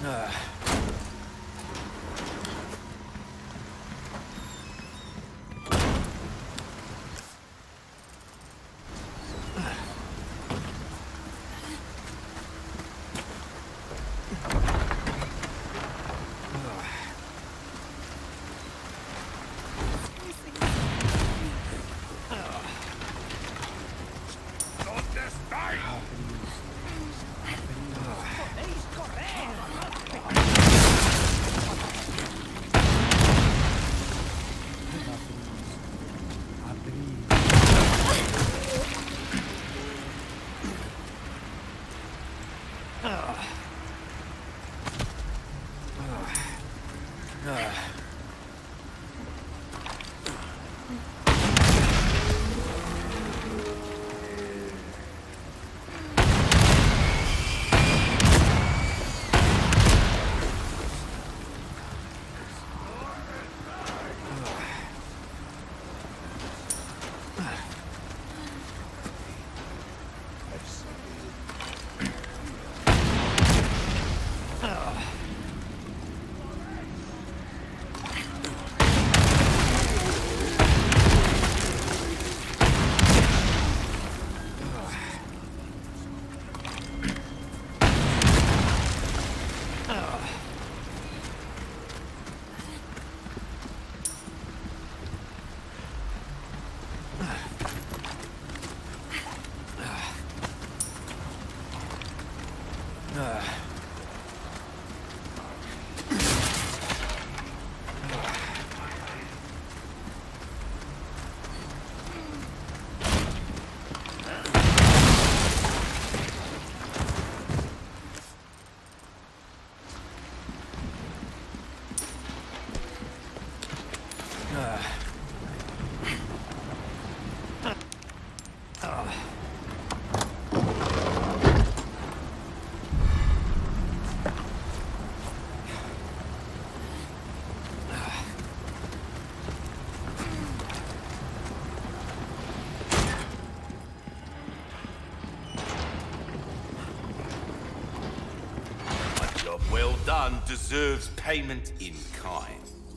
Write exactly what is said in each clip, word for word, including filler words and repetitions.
Well done deserves payment in kind.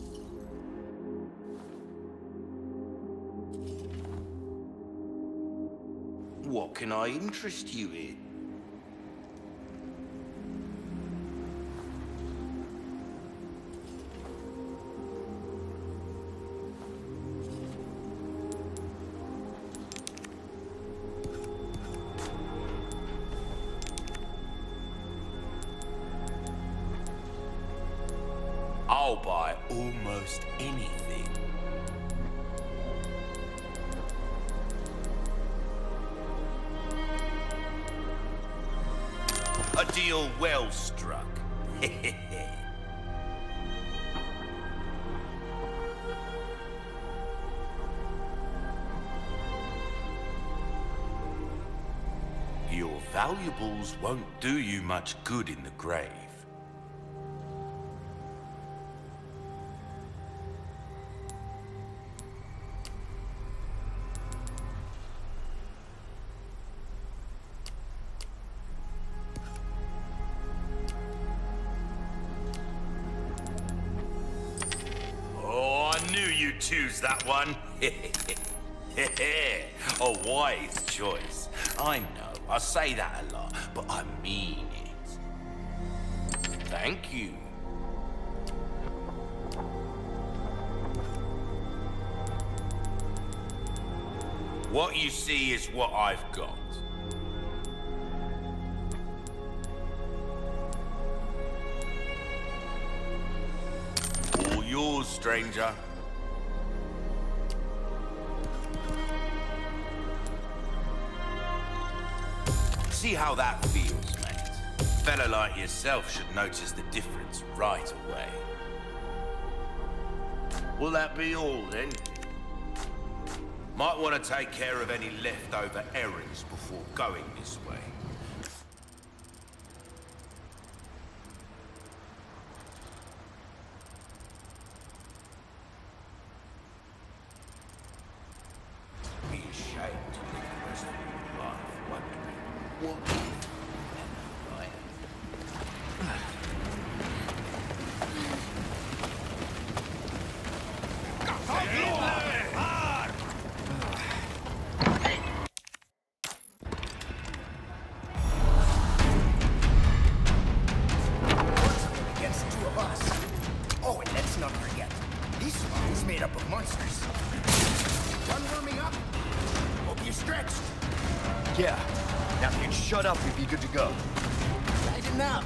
What can I interest you in? I'll buy almost anything. A deal well struck. Your valuables won't do you much good in the grave. Choose that one. A wise choice. I know, I say that a lot, but I mean it. Thank you. What you see is what I've got. All yours, stranger. See how that feels, mate. A fella like yourself should notice the difference right away. Will that be all, then? Might want to take care of any leftover errands before going this way. Be ashamed to live the rest of your life wondering what if, right? Yeah. Now if you'd shut up, we'd be good to go. Lighten up.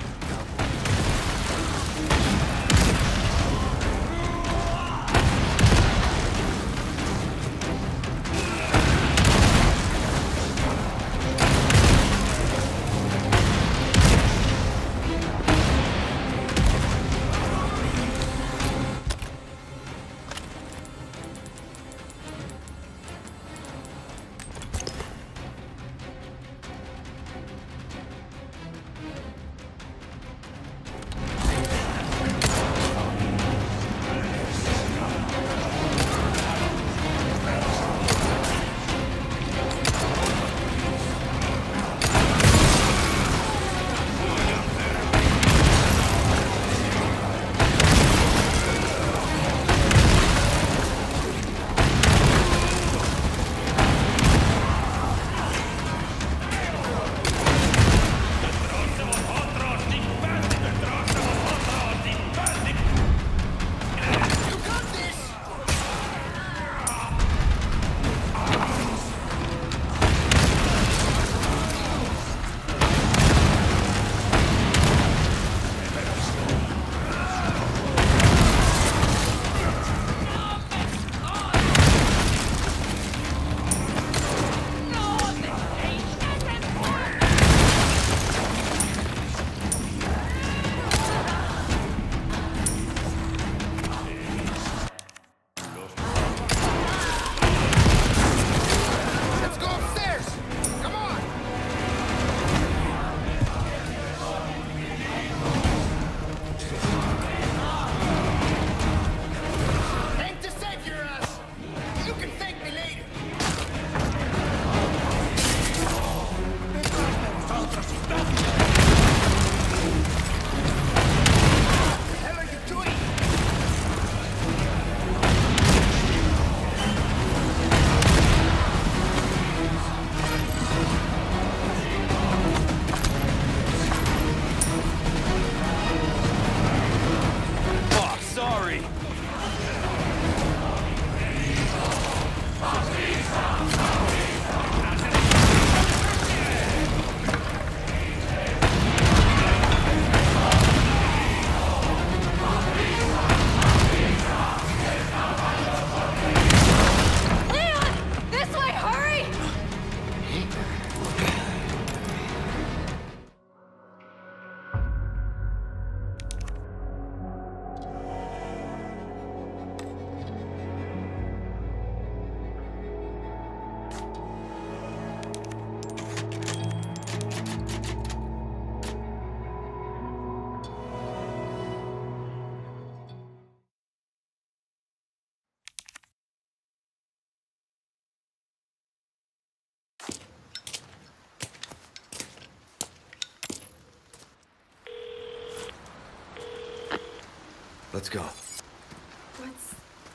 Let's go. What's...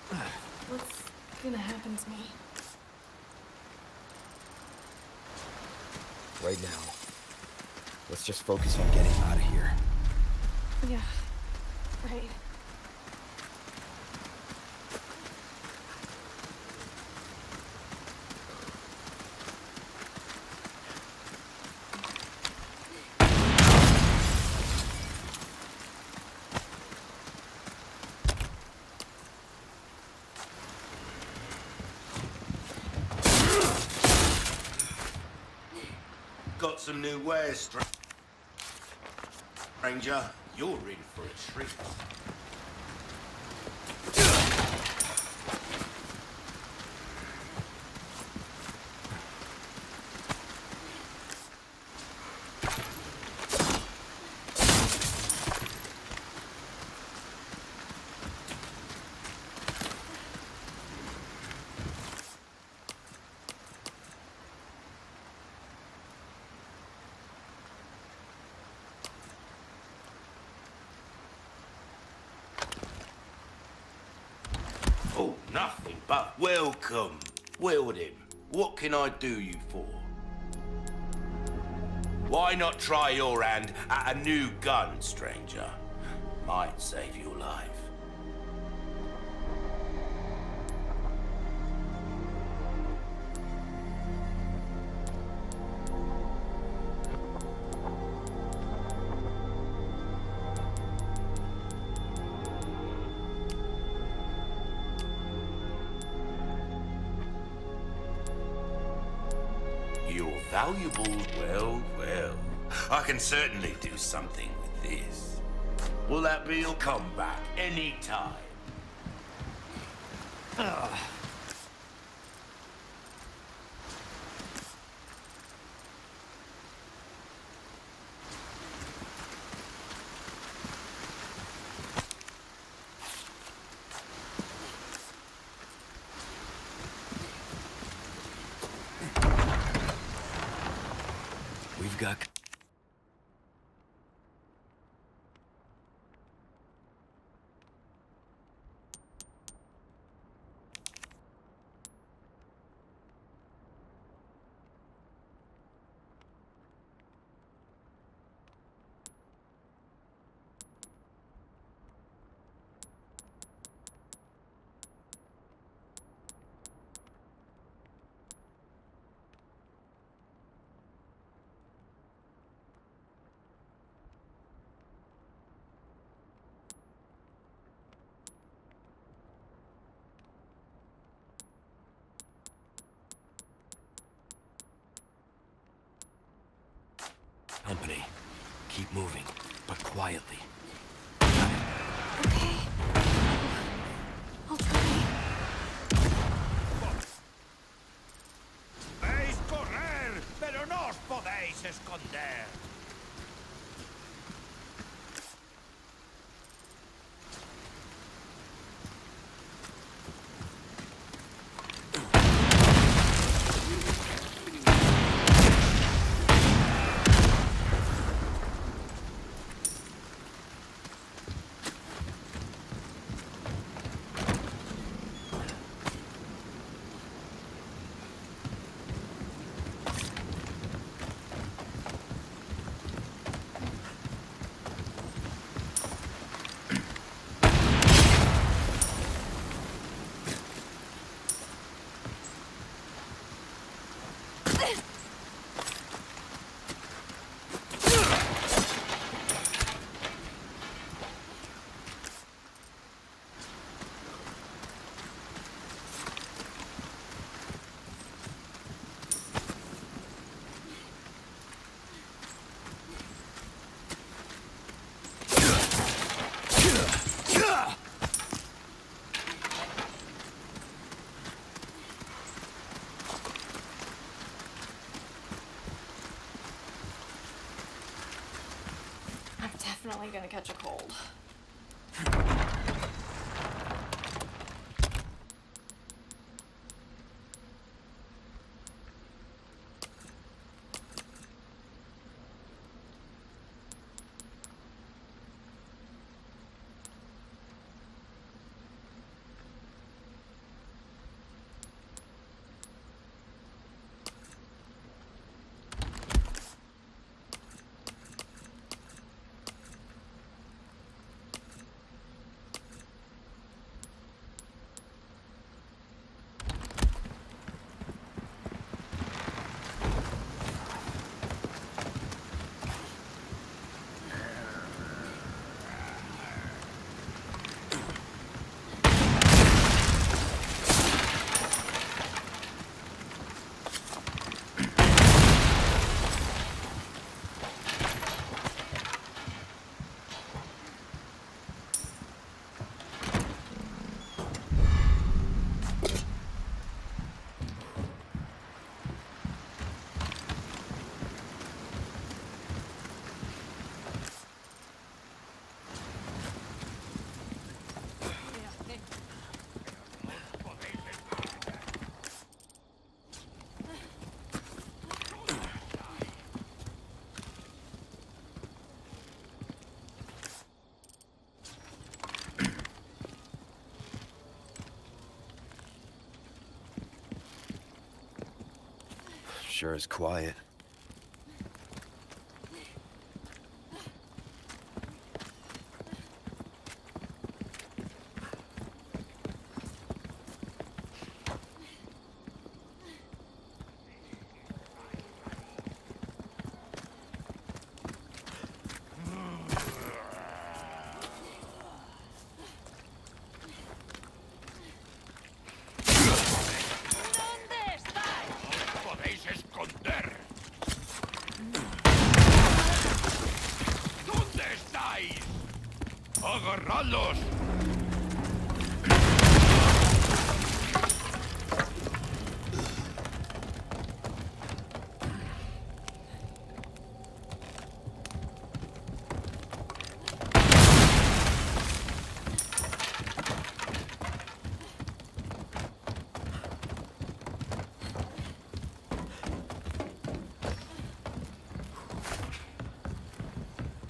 what's gonna happen to me? Right now, let's just focus on getting out of here. Yeah, right. Got some new wares, stra- stranger. You're in for a treat. Oh, nothing but welcome. Wield him. What can I do you for? Why not try your hand at a new gun, stranger? Might save your life. your valuables, well, well. I can certainly do something with this. Will that be your comeback anytime? Ugh. We've got... Company. Keep moving, but quietly. Okay. I'll try. Podéis correr, pero no os podéis esconder. I'm definitely gonna catch a cold. Sure is quiet. ¡Podéis esconder!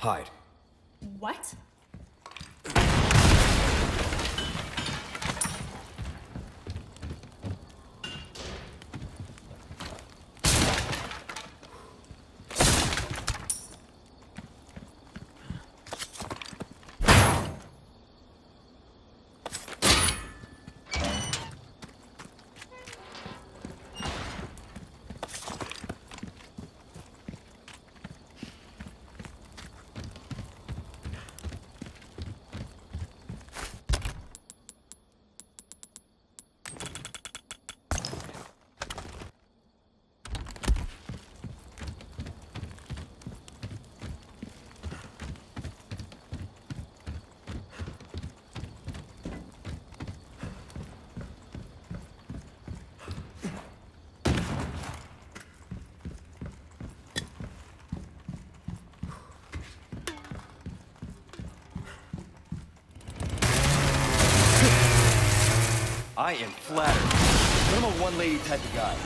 Hide. What? I am flattered, but I'm a one-lady type of guy.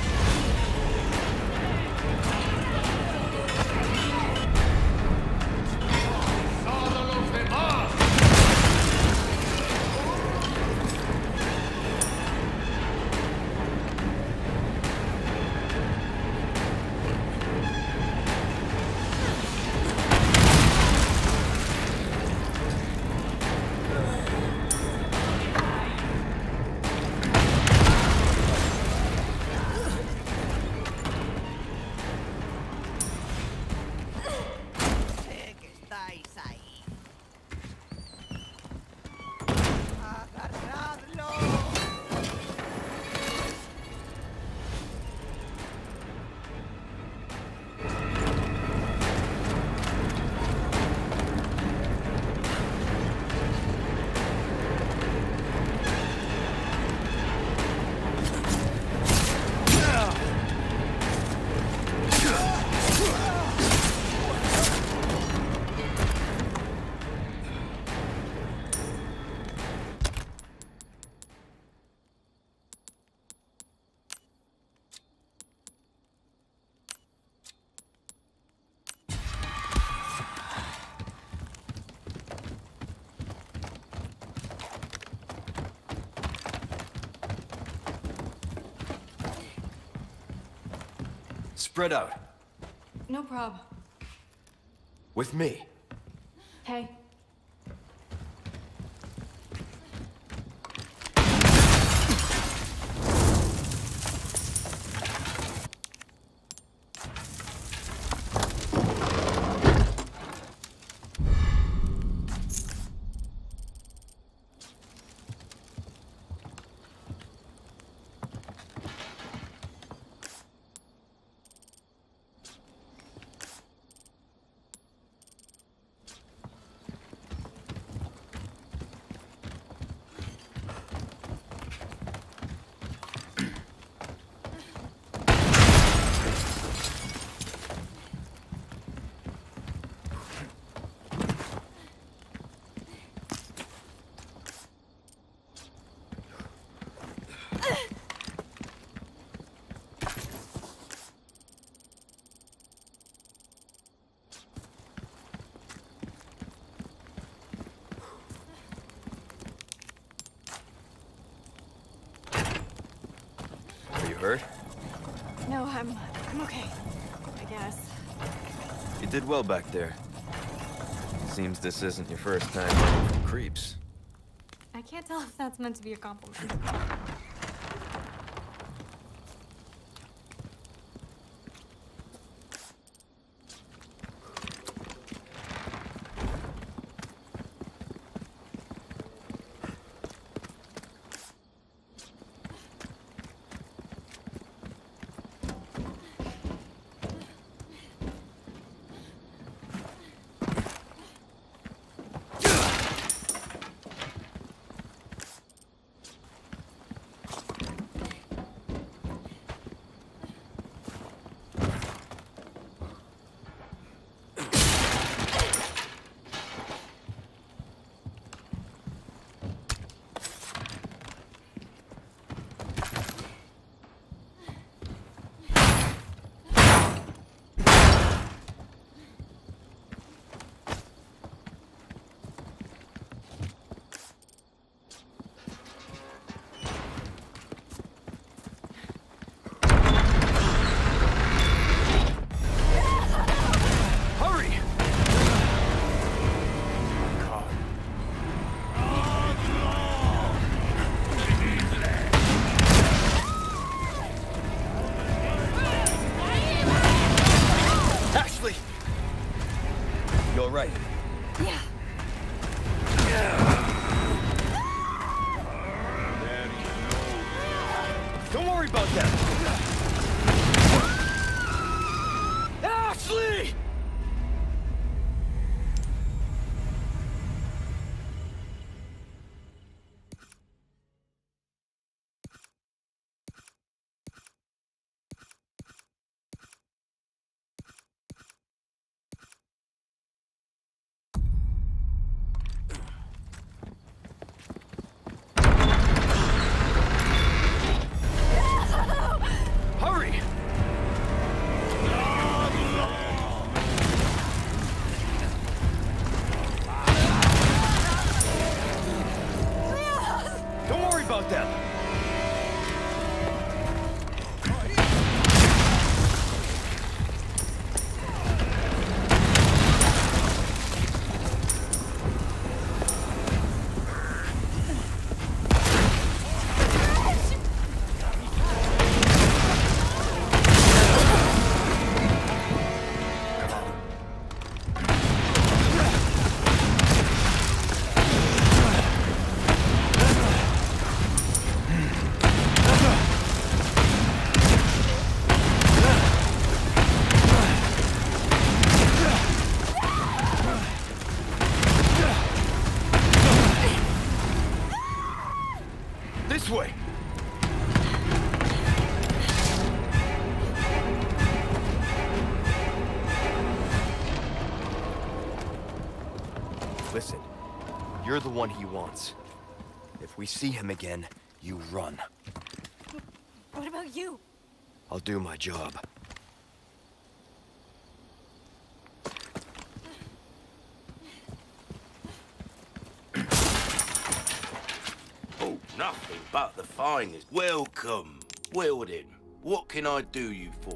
Spread out. No problem. With me. Hey. Hurt? No, I'm... I'm okay. I guess. You did well back there. Seems this isn't your first time running from creeps. I can't tell if that's meant to be a compliment. right? Yeah. Don't worry about that! Ashley! Hurry! Don't worry about them! This way! Listen, you're the one he wants. If we see him again, you run. What about you? I'll do my job. Oh, nothing but the finest. Welcome, Weldon. What can I do you for?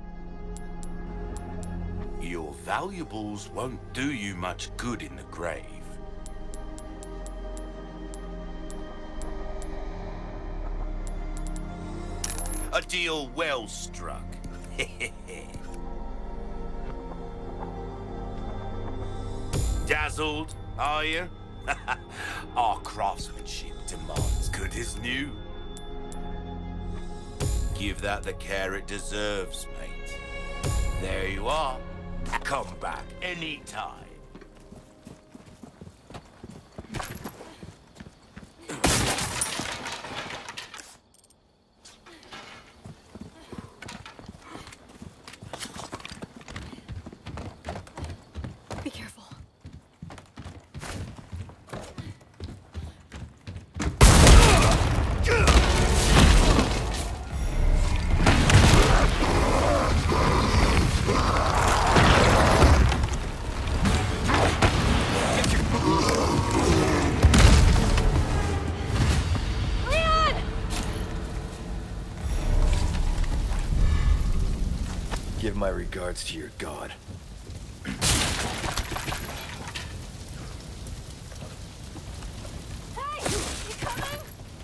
Your valuables won't do you much good in the grave. A deal well struck. Dazzled, are you? Our craftsmanship demands good as new. Give that the care it deserves, mate. There you are. Come back anytime. Be careful. Give my regards to your god. Hey! You coming?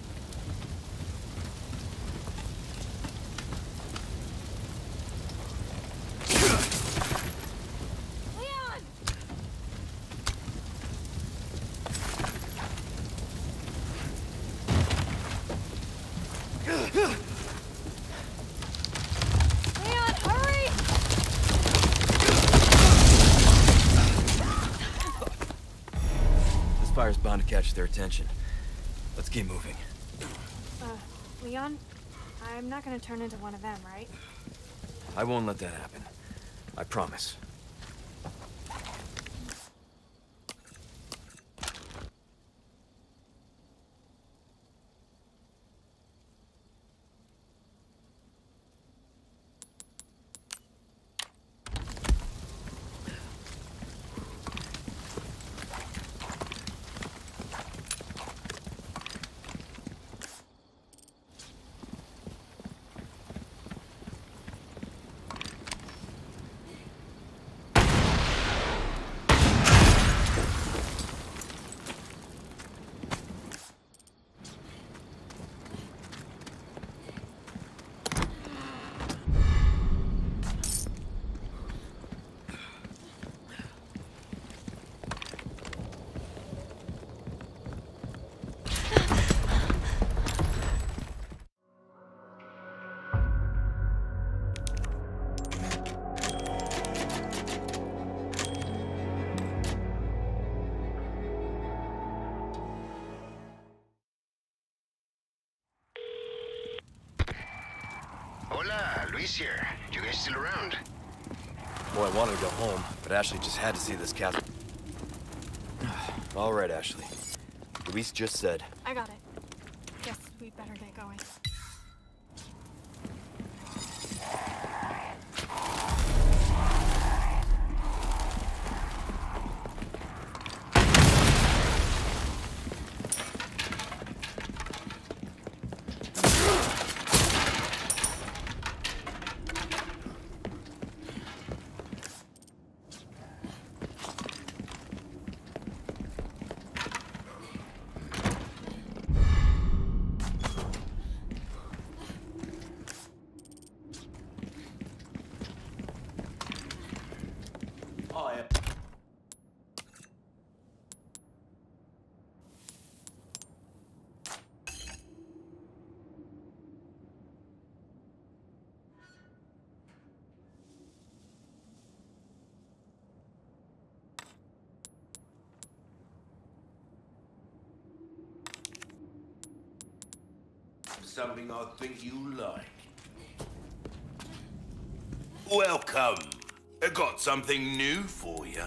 Leon! Leon, hurry! This fire's bound to catch their attention. Let's keep moving. Uh, Leon? I'm not gonna turn into one of them, right? I won't let that happen. I promise. Hola, Luis here. You guys still around? Boy, I wanted to go home, but Ashley just had to see this castle. All right, Ashley. Luis just said. I got it. Guess we'd better get going. Something I think you like. Welcome. I got something new for you.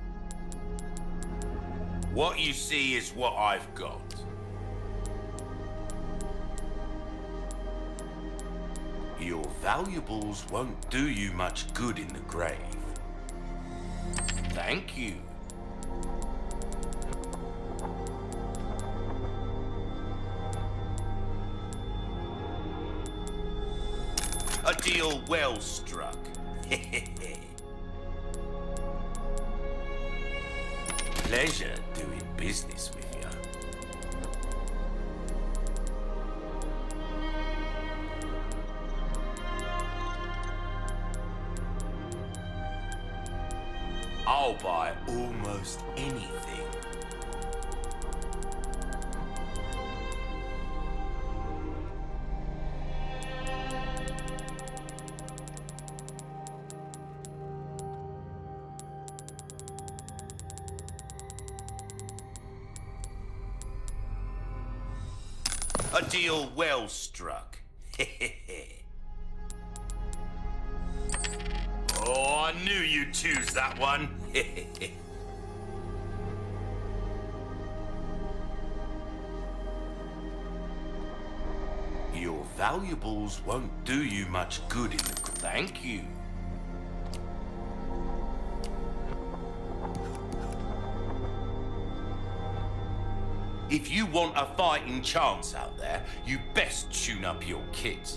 What you see is what I've got. Your valuables won't do you much good in the grave. Thank you. A deal well struck. Pleasure doing business with you. I'll buy almost anything. A deal well struck. Oh, I knew you'd choose that one. Your valuables won't do you much good in the... Thank you. If you want a fighting chance out there, you best tune up your kit.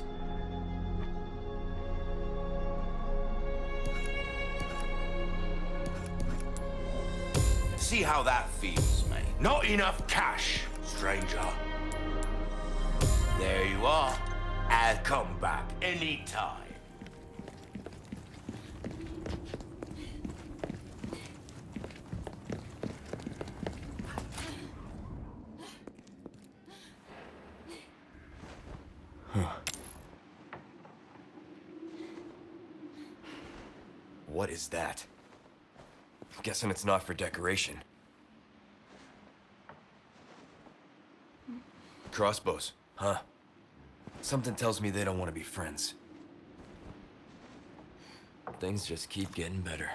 See how that feels, mate. Not enough cash, stranger. There you are. I'll come back anytime. What is that? Guessing it's not for decoration. Crossbows, huh? Something tells me they don't want to be friends. Things just keep getting better.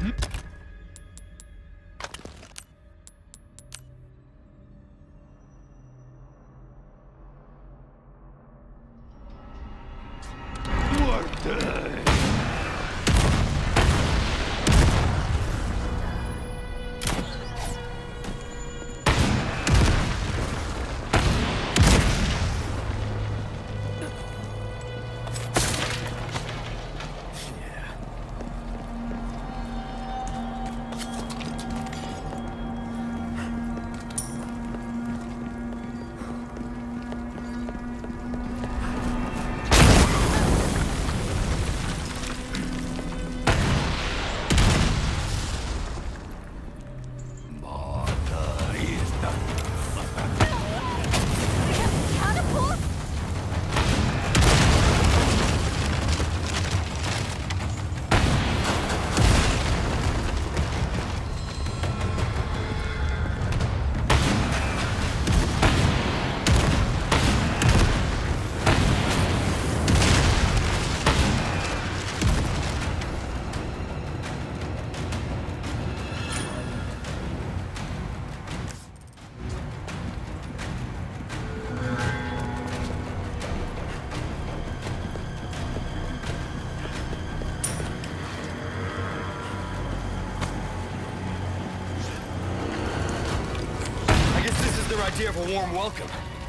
Their idea of a warm welcome.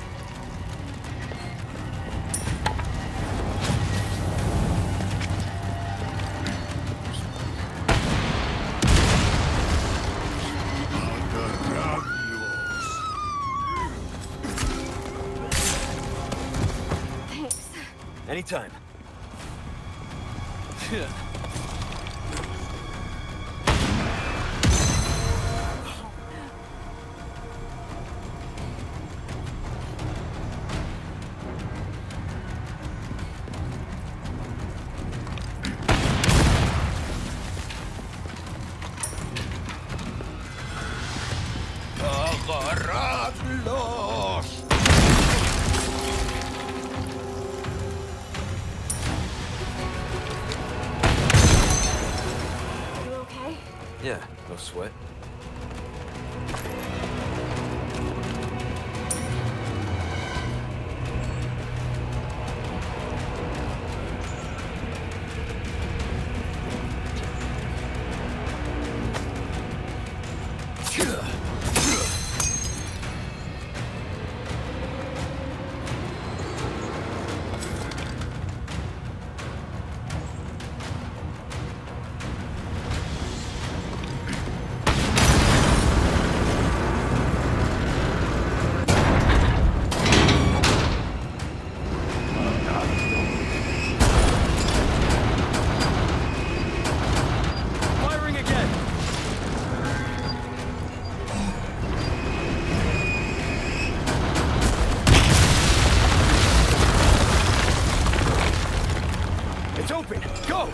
Thanks. Anytime. You okay? Yeah, no sweat. Firing again! It's open! Go!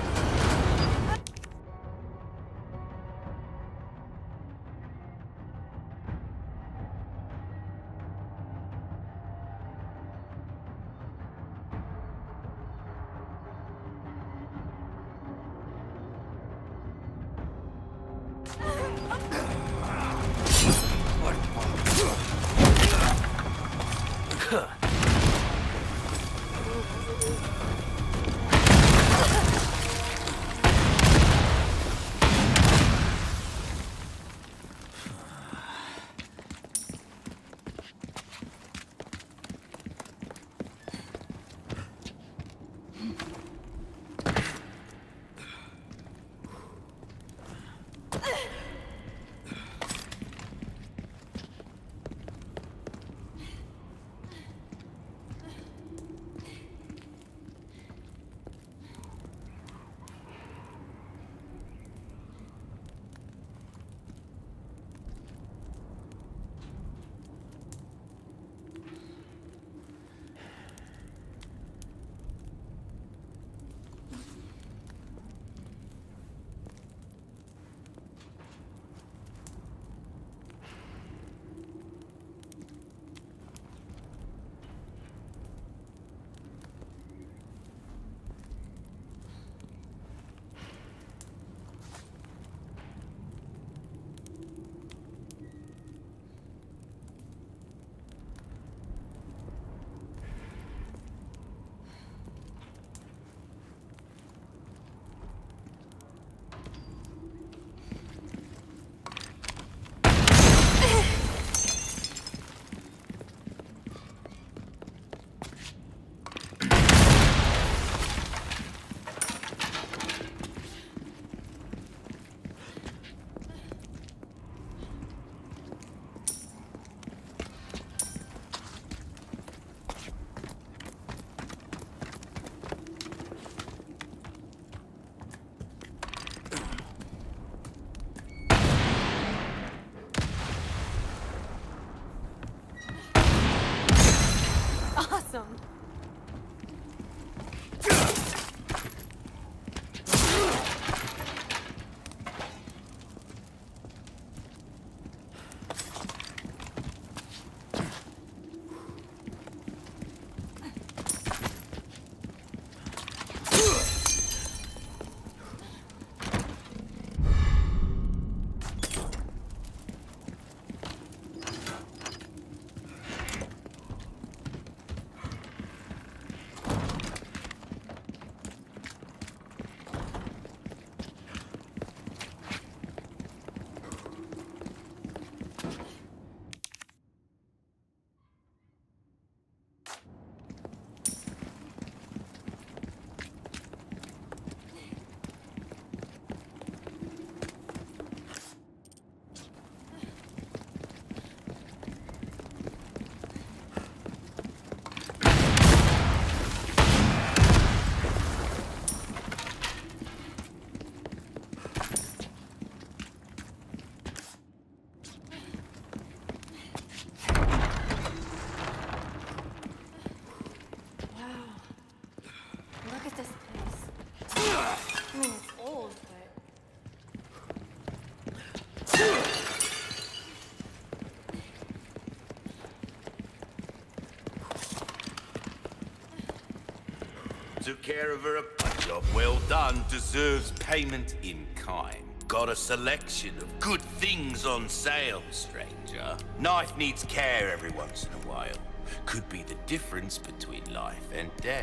took care of her. A job well done deserves payment in kind. Got a selection of good things on sale, stranger. Knife needs care every once in a while. Could be the difference between life and death.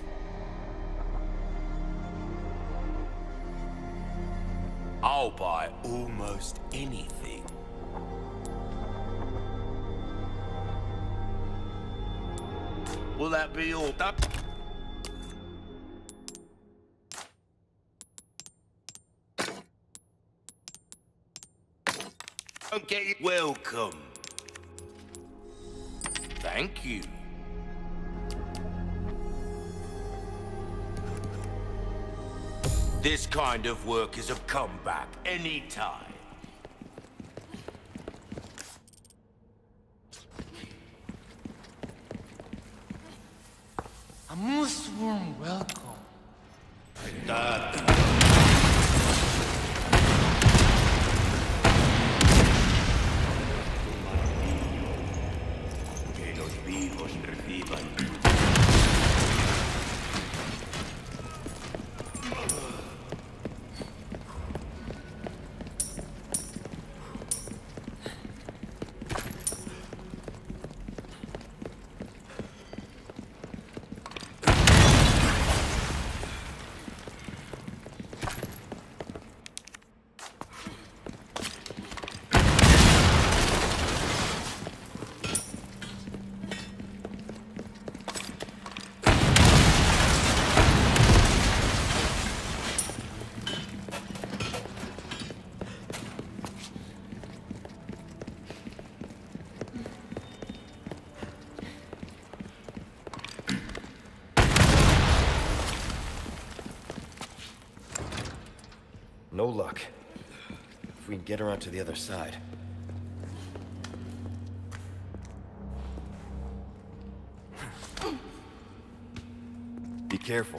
I'll buy almost anything. Will that be all done? Okay, welcome. Thank you. This kind of work is a comeback anytime. A most warm welcome. Uh, que los vivos reciban. No luck. If we can get around to the other side. Be careful.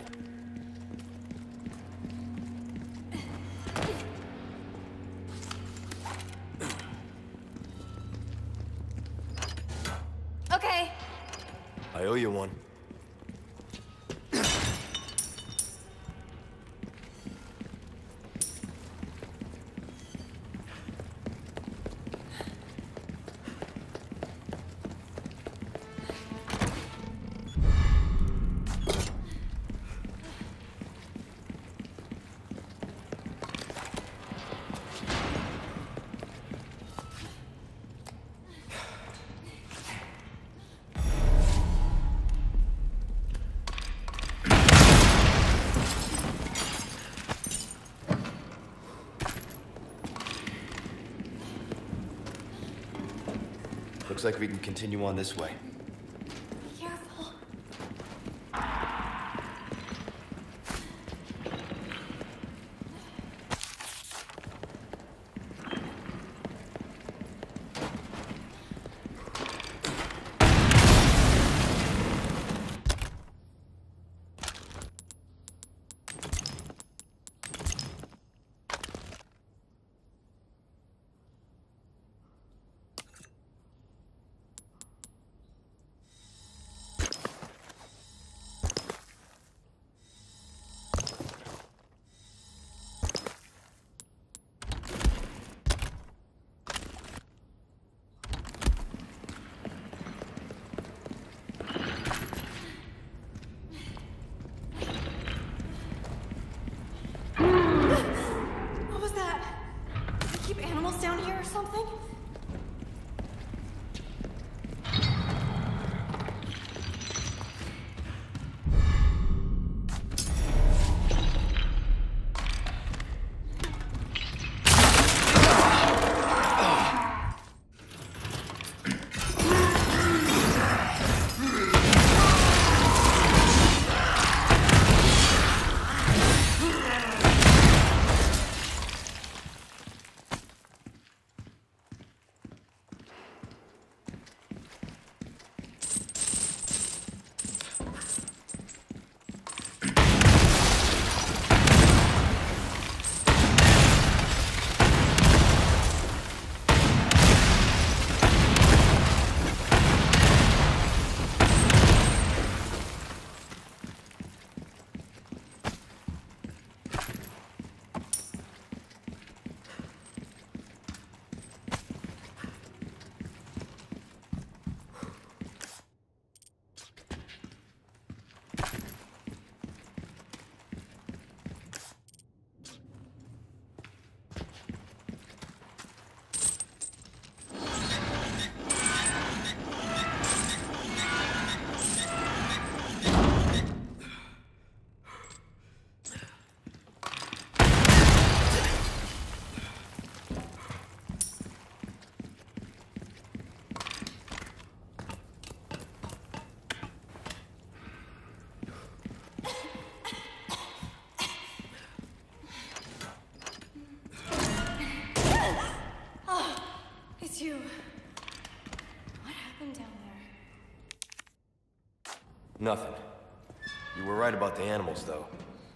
Okay. I owe you one. Looks like we can continue on this way. Be careful. What was that? Do they keep animals down here or something? It's you. What happened down there? Nothing. You were right about the animals, though.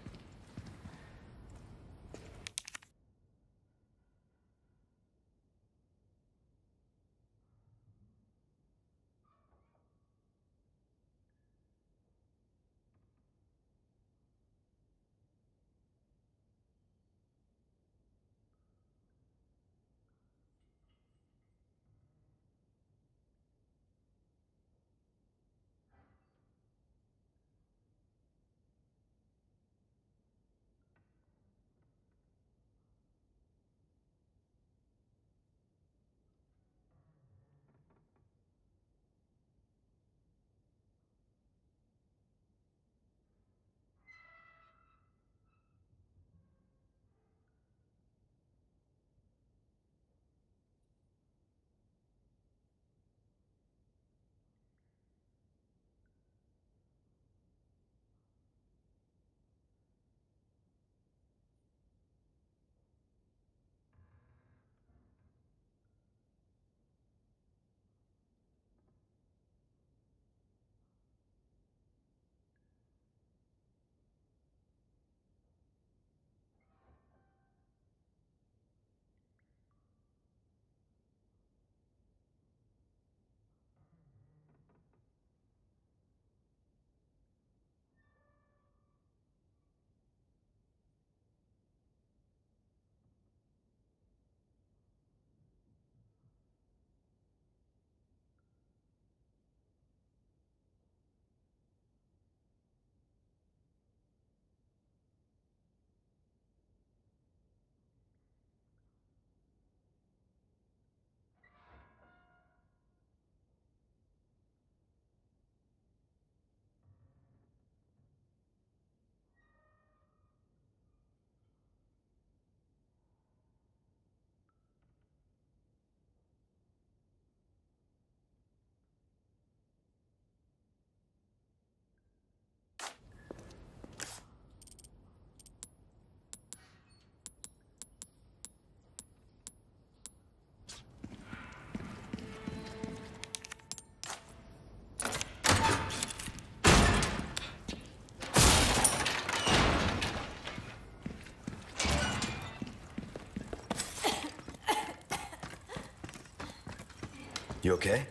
You okay?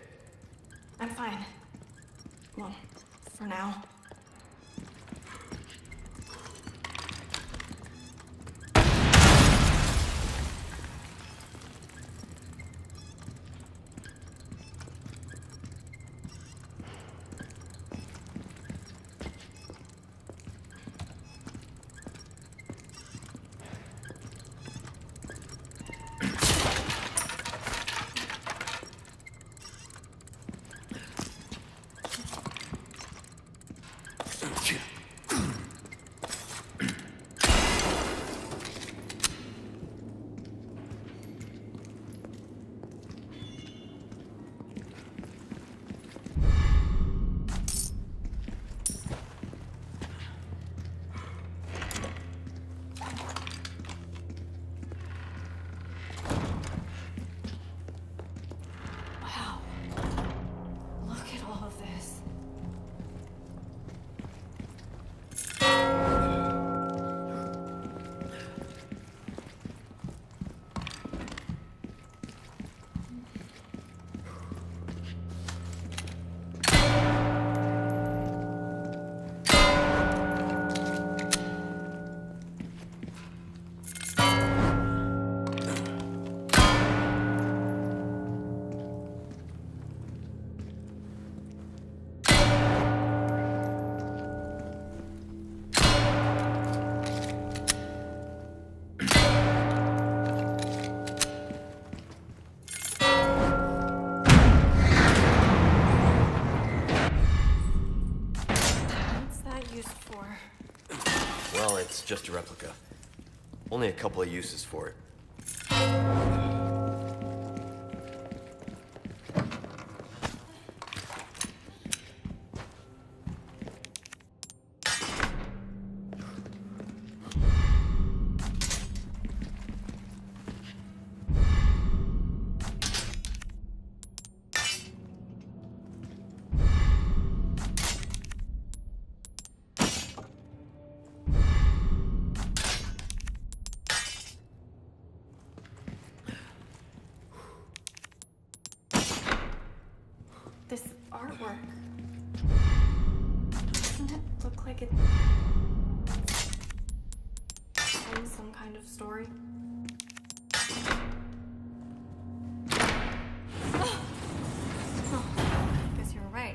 I'm fine. Well, for now. Wow. Look at all of this. What's that used for? Well, it's just a replica. Only a couple of uses for it. This artwork. Doesn't it look like it tells some kind of story? Oh, I guess you were right.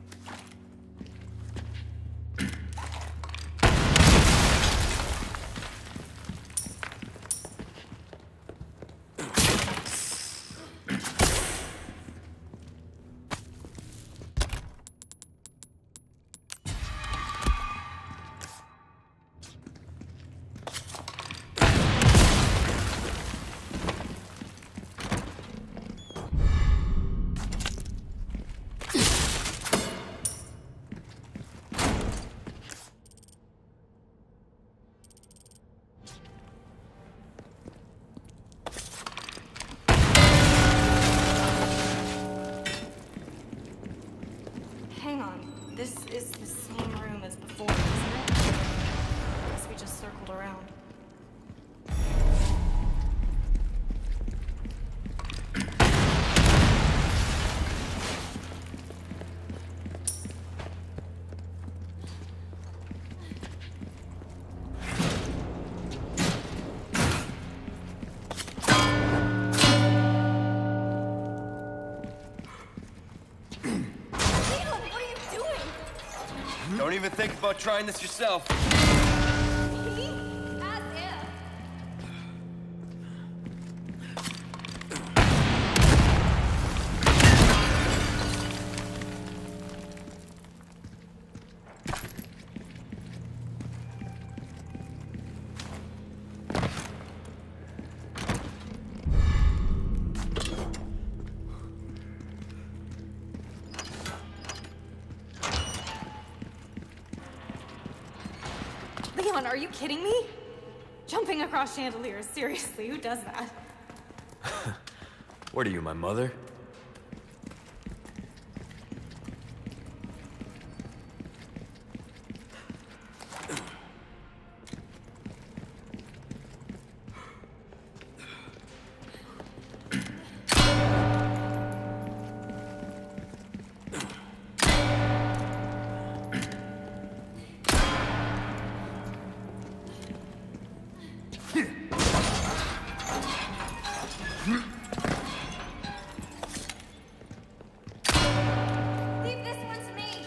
Hang on. This is the same room as before, isn't it? I guess we just circled around. Don't even think about trying this yourself. Me? As if. Leon, are you kidding me? Jumping across chandeliers, seriously, who does that? What are you, my mother? Leave this one to me.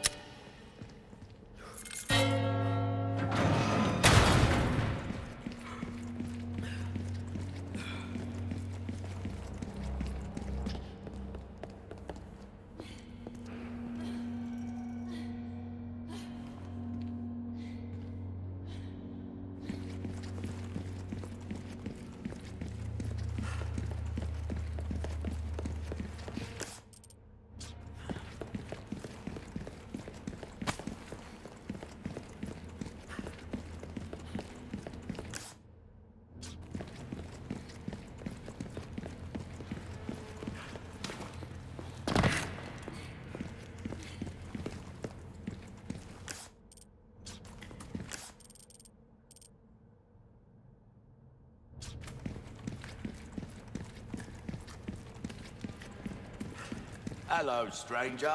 Hello, stranger.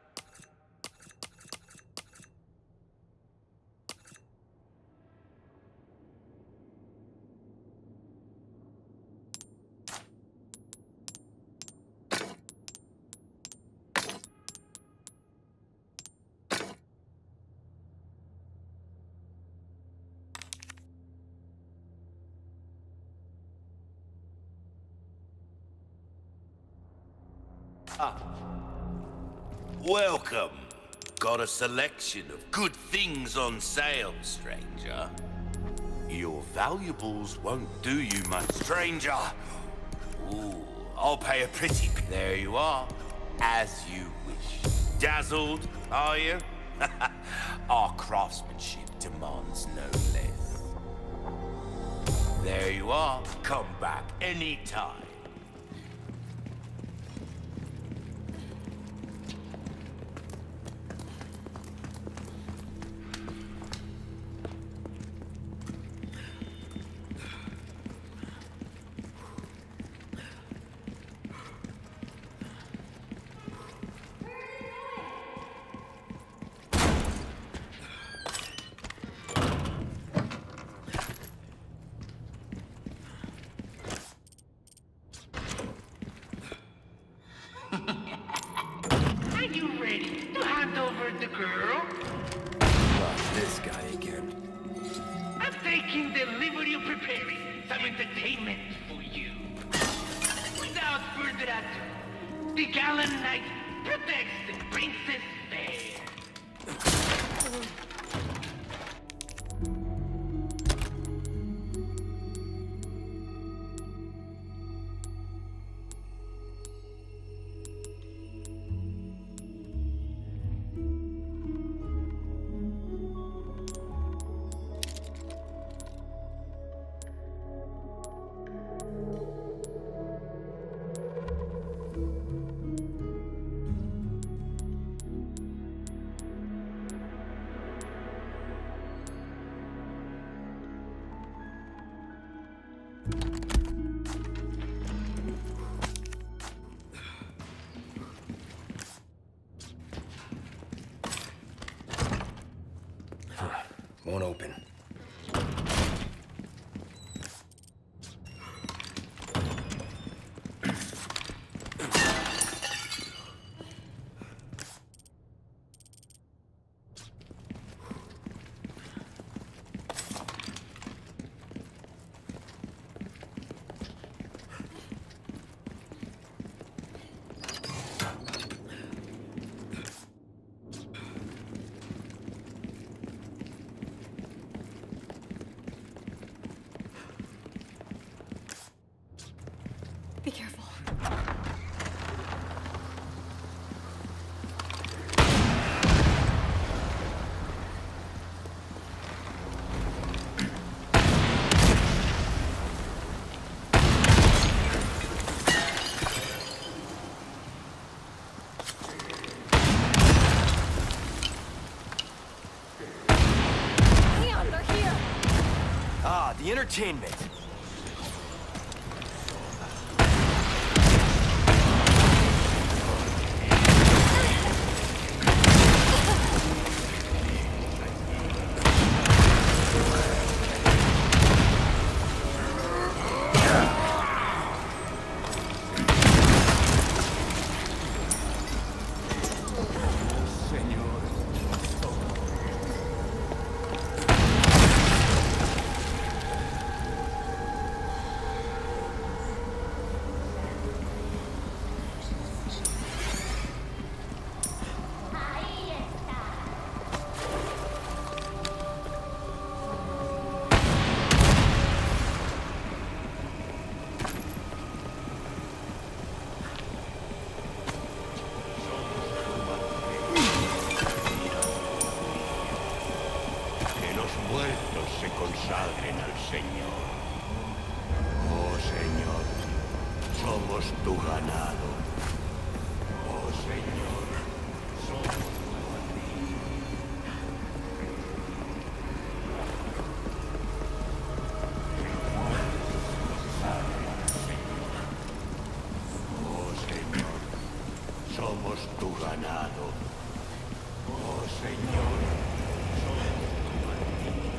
Ah. Welcome. Got a selection of good things on sale, stranger. Your valuables won't do you much, stranger. Ooh, I'll pay a pretty... There you are, as you wish. Dazzled, are you? Our craftsmanship demands no less. There you are. Come back anytime. girl? Not this guy again. I'm taking delivery of preparing some entertainment for you. Without further ado, the gallant knight protects the princess fair. Won't open. Be careful. Leon, they're here! Ah, the entertainment. consagren al Señor. Oh Señor, somos tu ganado. Oh Señor, somos tu bandido. Oh Señor, somos tu ganado. Oh Señor, somos tu bandido.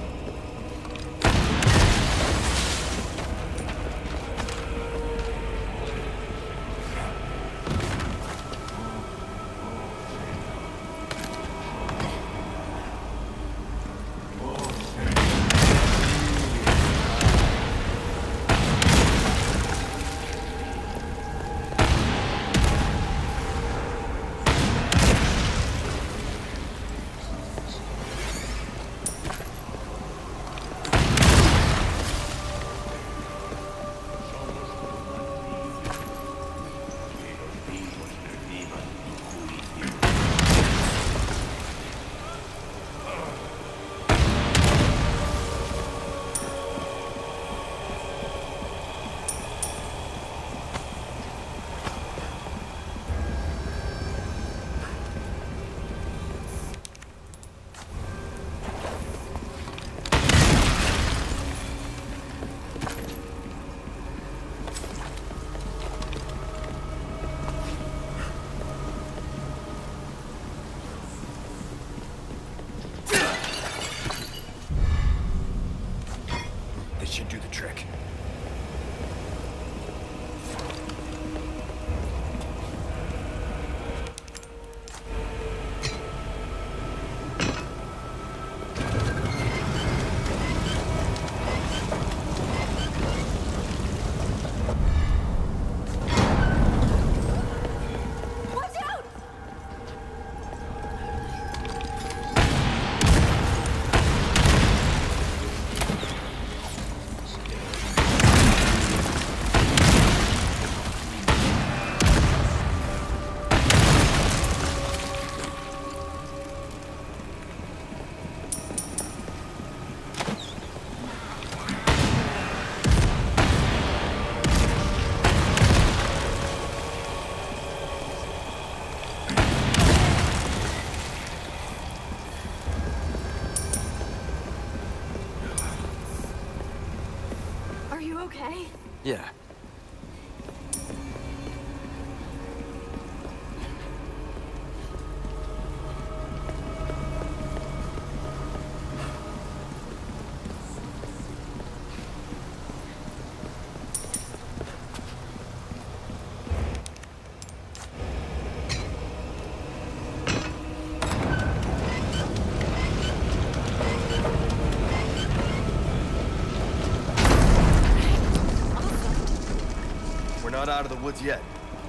okay? Yeah. We're not out of the woods yet.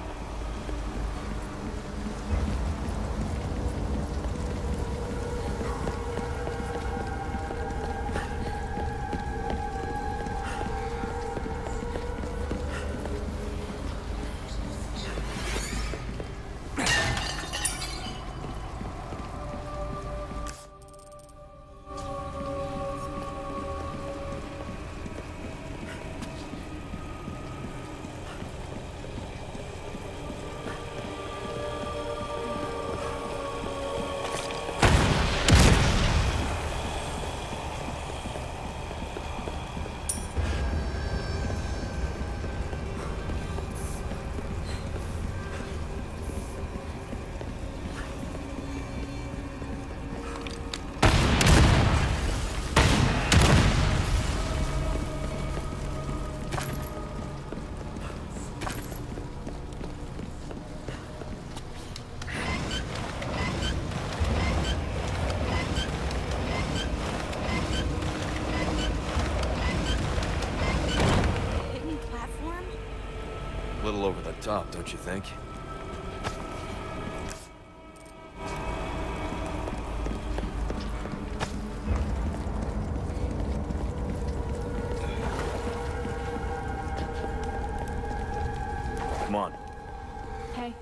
A little over the top, don't you think? Come on. Hey.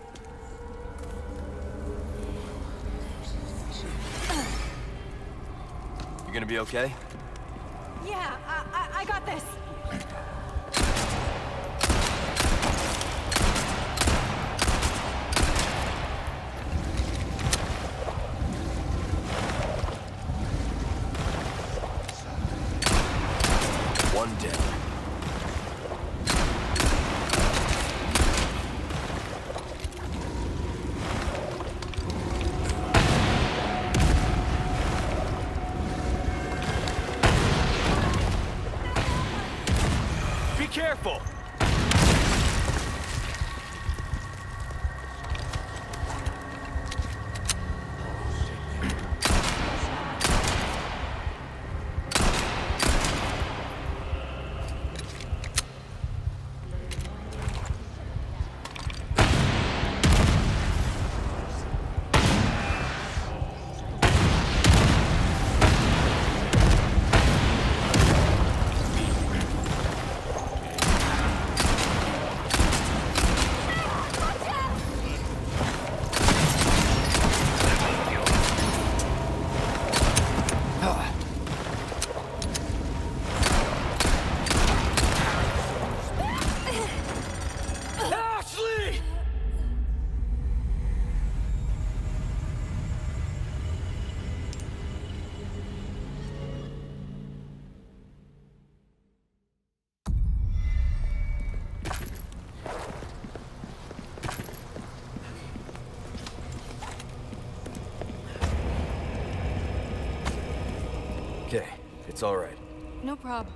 You gonna be okay? Yeah, I, I, I got this. One down. Be careful! Okay, it's all right. No problem.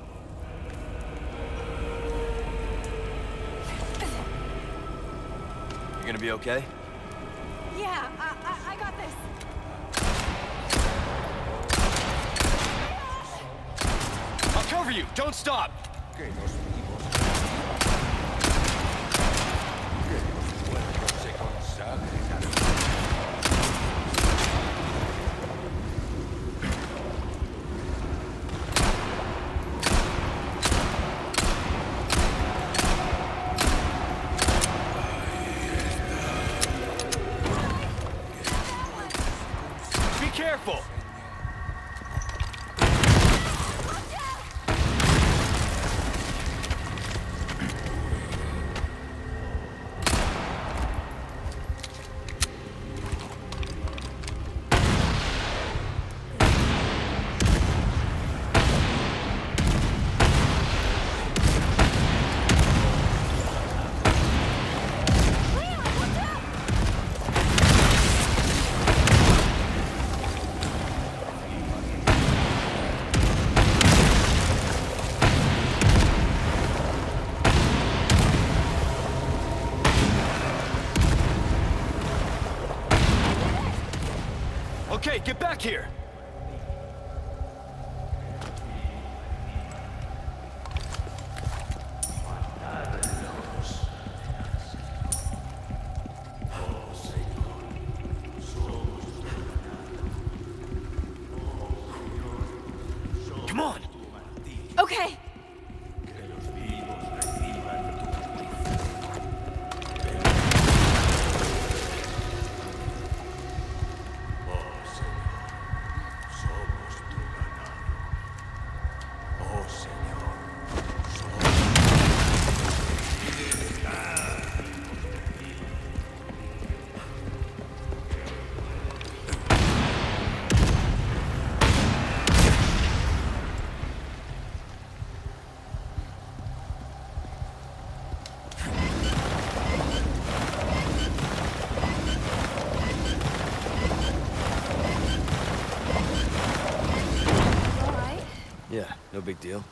You gonna be okay? Yeah, I, I, I got this. I'll cover you! Don't stop! Que los vivos. Que los muertos se consagren al Careful! Okay, get back here! Come on! Okay. Yeah, no big deal.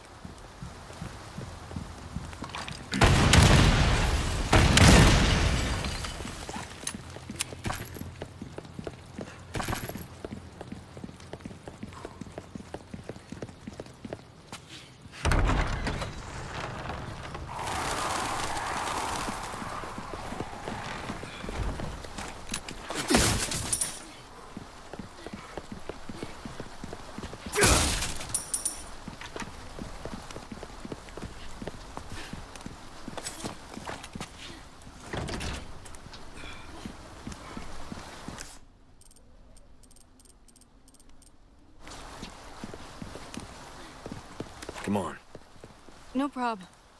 Come on. No prob.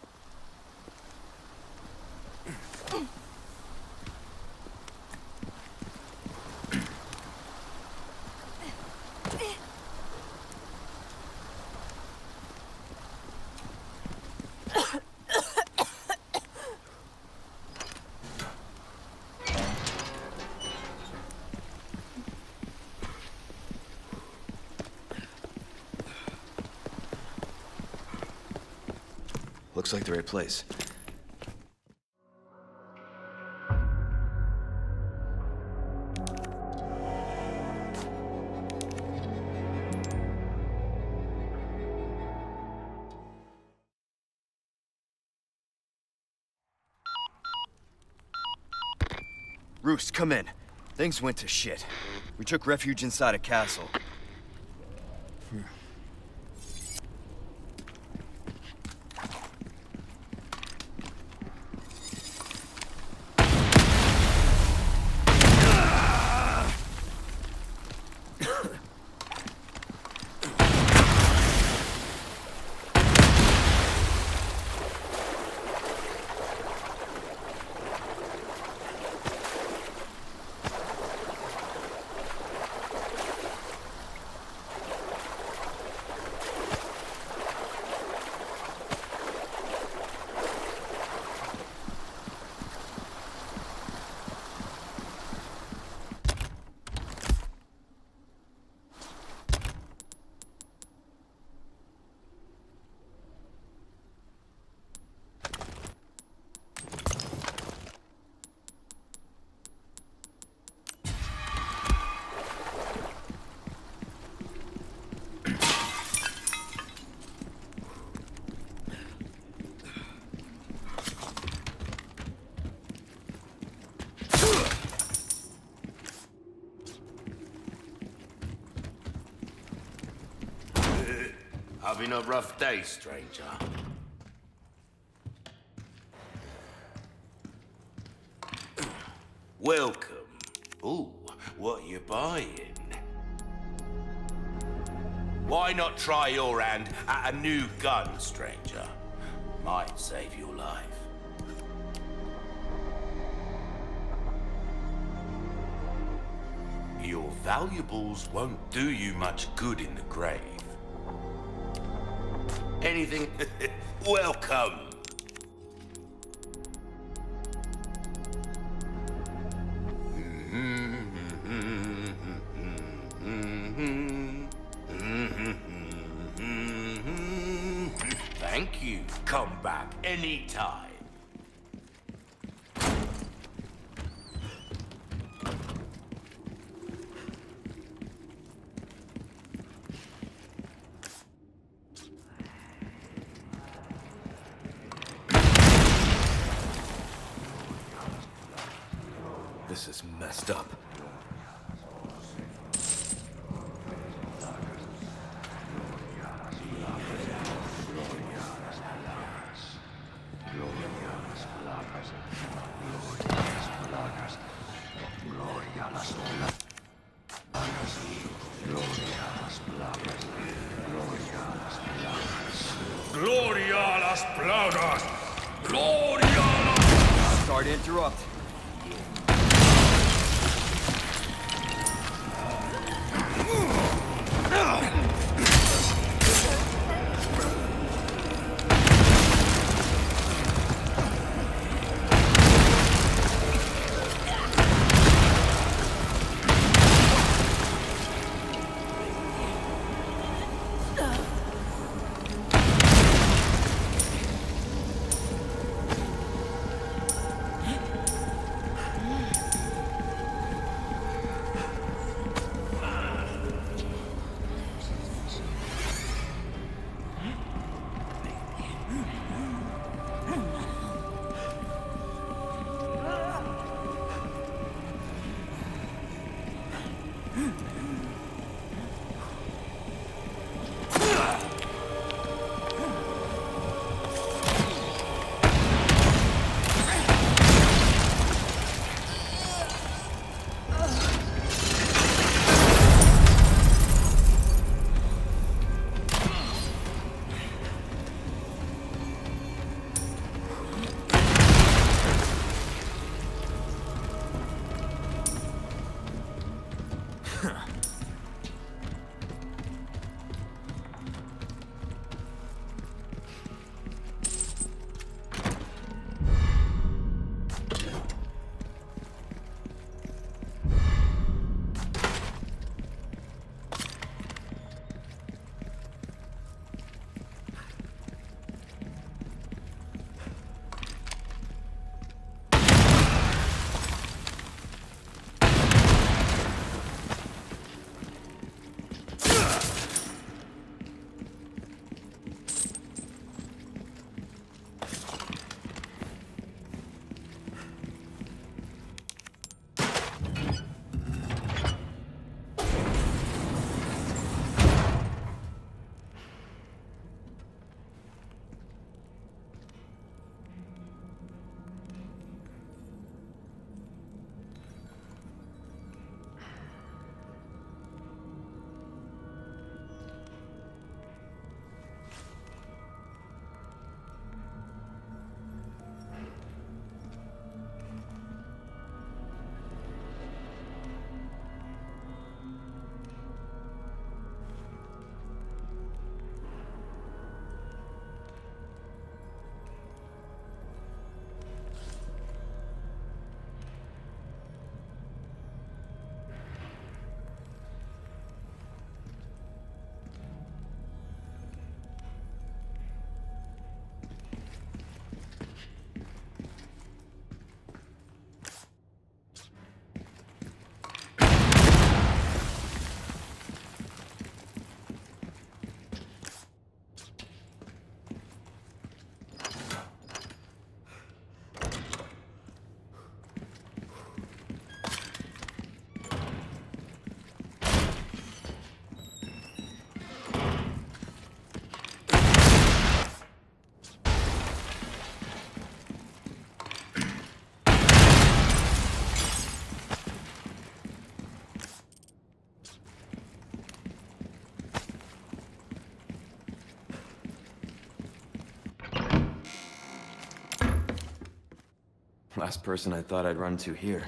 Looks like the right place. Roost, come in. Things went to shit. We took refuge inside a castle. Hmm. Having a rough day, stranger? Welcome. Ooh, what you buying? Why not try your hand at a new gun, stranger? Might save your life. Your valuables won't do you much good in the grave. Anything? Welcome. Thank you. Come back anytime. This is messed up. Gloria a las plagas! Gloria a las... Sorry to interrupt. Last person I thought I'd run to here.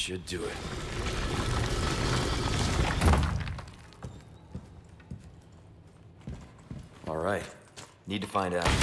should do it. All right. Need to find out.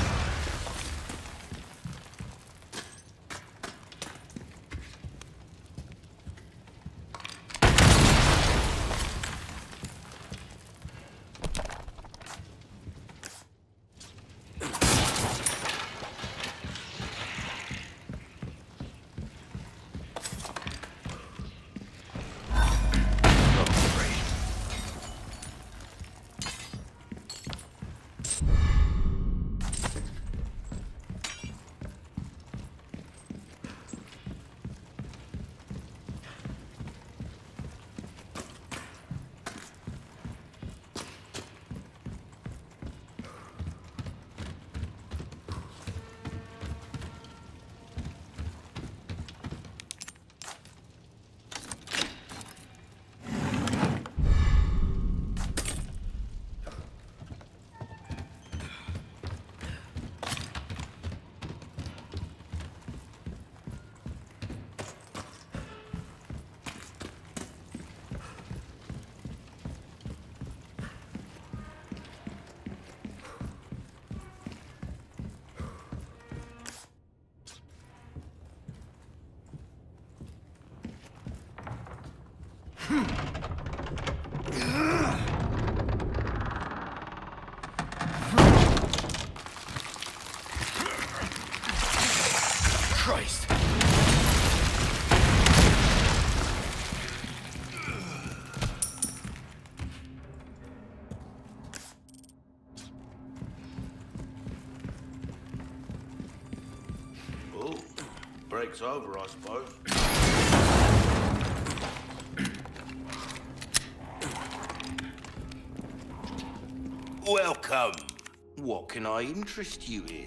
Christ! Oh, break's over, I suppose. Welcome. What can I interest you in?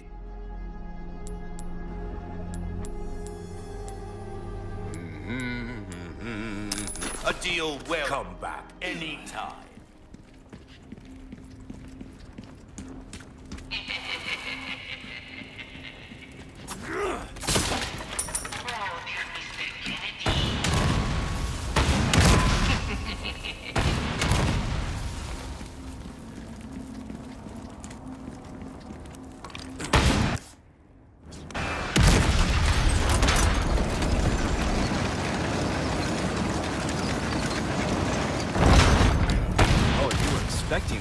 A deal well. Come back anytime. Expecting.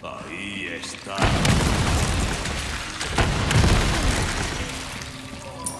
Ahí está.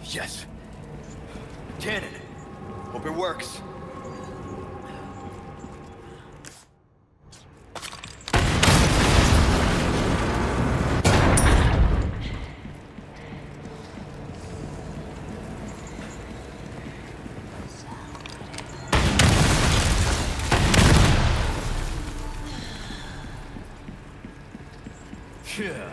Yes. Cannon. Hope it works. Yeah.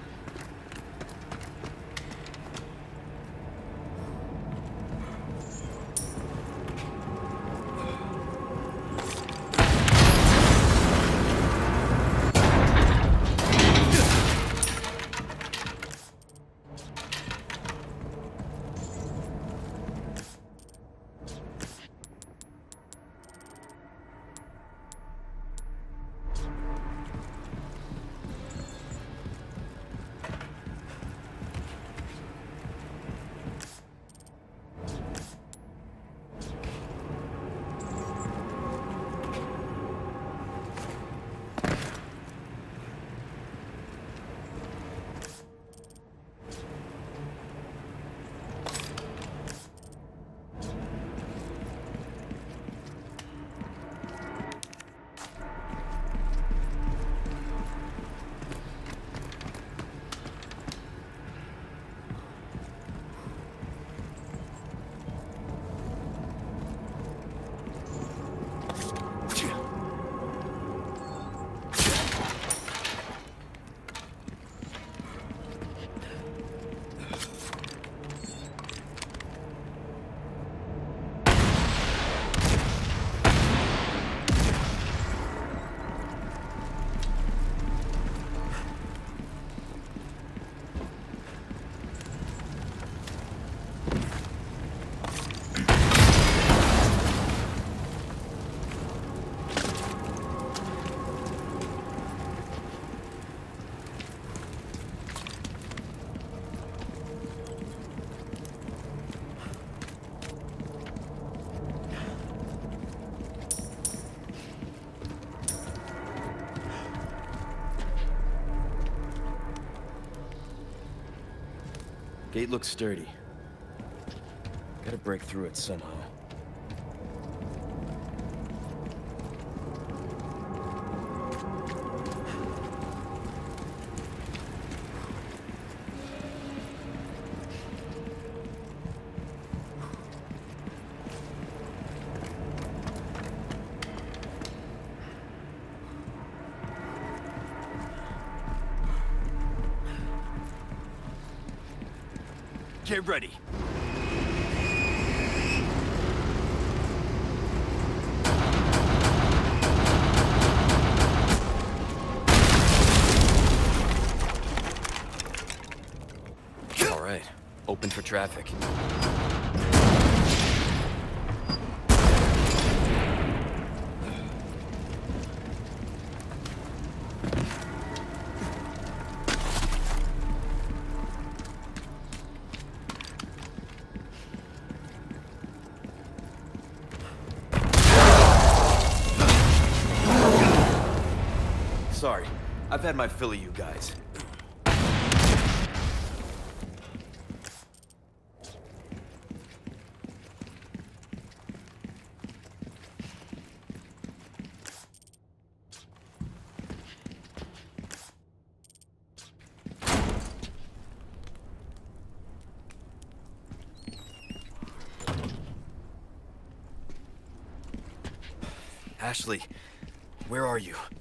Gate looks sturdy. Gotta break through it somehow. Get ready. All right, open for traffic. Sorry, I've had my fill of you guys. Ashley, where are you?